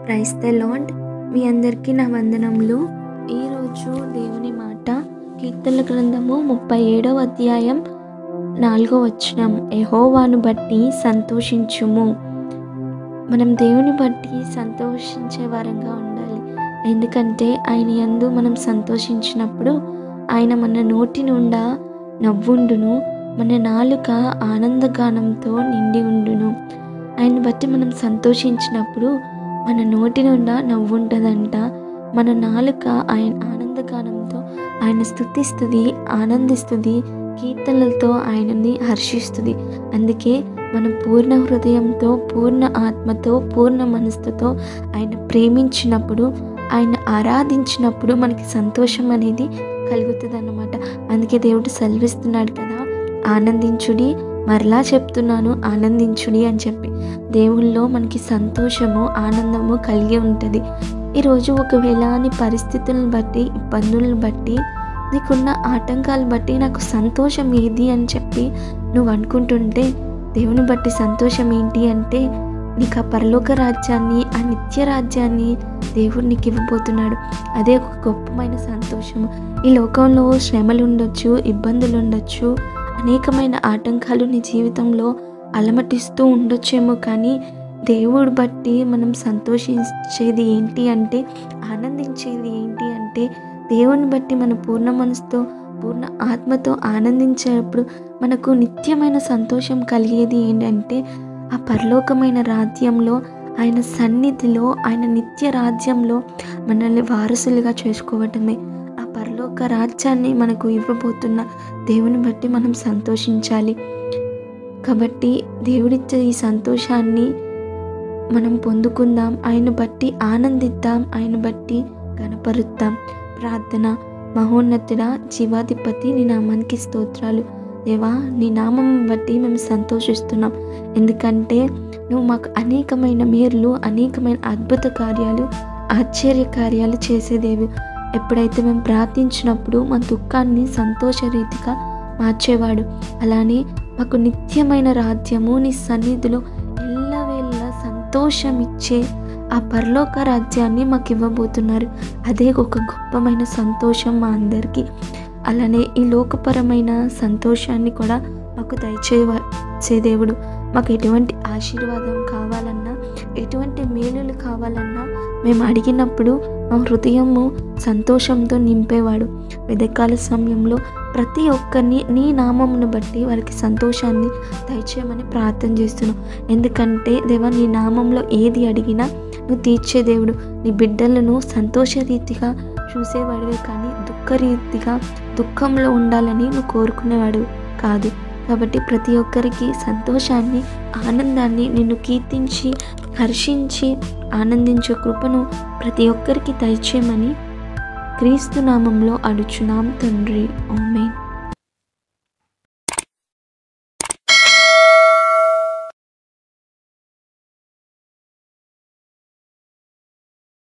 Praise the lord. మీ అందరికీ నా వందనములు. ఈరోజు దేవుని మాట కీర్తనల గ్రంథము 37వ అధ్యాయం 4వ వచనం. యెహోవాను బట్టి సంతోషించుము. మనం దేవుని బట్టి సంతోషించే వారంగా ఉండాలి. ఎందుకంటే ఆయన యందు మనం సంతోషించినప్పుడు ఆయన మన నోటి నుండా నవ్వుండును, మన నాలుక ఆనందగానంతో నిండి ఉండును. ఆయన బట్టి మనం సంతోషించినప్పుడు మన నోటి నుండా నవ్వుంటుందంట. మన నాలుక ఆయన ఆనందగానంతో ఆయన స్తుతిస్తుంది, ఆనందిస్తుంది, కీర్తనలతో ఆయనని హర్షిస్తుంది. అందుకే మనం పూర్ణ హృదయంతో, పూర్ణ ఆత్మతో, పూర్ణ మనస్సుతో ఆయన ప్రేమించినప్పుడు, ఆయన ఆరాధించినప్పుడు మనకి సంతోషం అనేది కలుగుతుంది అన్నమాట. అందుకే దేవుడు సెలవిస్తున్నాడు కదా, ఆనందించుడి, మరలా చెప్తున్నాను ఆనందించుడి అని చెప్పి. దేవుళ్ళో మనకి సంతోషము, ఆనందము కలిగి ఉంటుంది. ఈరోజు ఒకవేళ నీ పరిస్థితులను బట్టి, ఇబ్బందులను బట్టి, నీకున్న ఆటంకాలు బట్టి నాకు సంతోషం ఏది అని చెప్పి నువ్వు అనుకుంటుంటే, దేవుని బట్టి సంతోషం ఏంటి అంటే నీకు ఆ పరలోక రాజ్యాన్ని, ఆ నిత్య రాజ్యాన్ని దేవుడు నీకు ఇవ్వబోతున్నాడు. అదే ఒక గొప్పమైన సంతోషము. ఈ లోకంలో శ్రమలు ఉండొచ్చు, ఇబ్బందులు ఉండొచ్చు, అనేకమైన ఆటంకాలు నీ జీవితంలో అలమటిస్తూ ఉండొచ్చేమో, కానీ దేవుడు బట్టి మనం సంతోషించేది ఏంటి అంటే, ఆనందించేది ఏంటి అంటే, దేవుని బట్టి మన పూర్ణ మనసుతో, పూర్ణ ఆత్మతో ఆనందించేటప్పుడు మనకు నిత్యమైన సంతోషం కలిగేది ఏంటంటే, ఆ పరలోకమైన రాజ్యంలో, ఆయన సన్నిధిలో, ఆయన నిత్య రాజ్యంలో మనల్ని వారసులుగా చేసుకోవటమే. ఆ పరలోక రాజ్యాన్ని మనకు ఇవ్వబోతున్న దేవుని బట్టి మనం సంతోషించాలి. కాబట్టి దేవుడిచ్చే ఈ సంతోషాన్ని మనం పొందుకుందాం, ఆయన బట్టి ఆనందిద్దాం, ఆయన బట్టి గణపరుద్దాం. ప్రార్థన. మహోన్నతుడా, జీవాధిపతి, నీ నామానికి స్తోత్రాలు. దేవా, నీ నామం బట్టి మేము సంతోషిస్తున్నాం. ఎందుకంటే నువ్వు మాకు అనేకమైన మేర్లు, అనేకమైన అద్భుత కార్యాలు, ఆశ్చర్య కార్యాలు చేసేదేవి. ఎప్పుడైతే మేము ప్రార్థించినప్పుడు మా దుఃఖాన్ని సంతోషరీతిగా మార్చేవాడు, అలానే మాకు నిత్యమైన రాజ్యము నీ సన్నిధిలో ఎల్లవేళ సంతోషం ఇచ్చే ఆ పరలోక రాజ్యాన్ని మాకు ఇవ్వబోతున్నారు. అదే ఒక గొప్పమైన సంతోషం మా అందరికీ. అలానే ఈ లోకపరమైన సంతోషాన్ని కూడా మాకు దయచేసే దేవుడు. మాకు ఎటువంటి ఆశీర్వాదం కావాలన్నా, ఎటువంటి మేలులు కావాలన్నా మేము అడిగినప్పుడు మా హృదయము సంతోషంతో నింపేవాడు. వెదకాల సమయంలో ప్రతి ఒక్కరిని నీ నామమును బట్టి వారికి సంతోషాన్ని దయచేయమని ప్రార్థన చేస్తున్నాం. ఎందుకంటే దేవా, నీ నామంలో ఏది అడిగినా నువ్వు తీర్చే దేవుడు. నీ బిడ్డలను సంతోషరీతిగా చూసేవాడివే కానీ దుఃఖరీతిగా దుఃఖంలో ఉండాలని నువ్వు కోరుకునేవాడు కాదు. కాబట్టి ప్రతి ఒక్కరికి సంతోషాన్ని, ఆనందాన్ని, నిన్ను కీర్తించి హర్షించి ఆనందించే కృపను ప్రతి ఒక్కరికి దయచేయమని క్రీస్తు నామంలో అడుచున్నాం తండ్రి. ఆమేన్.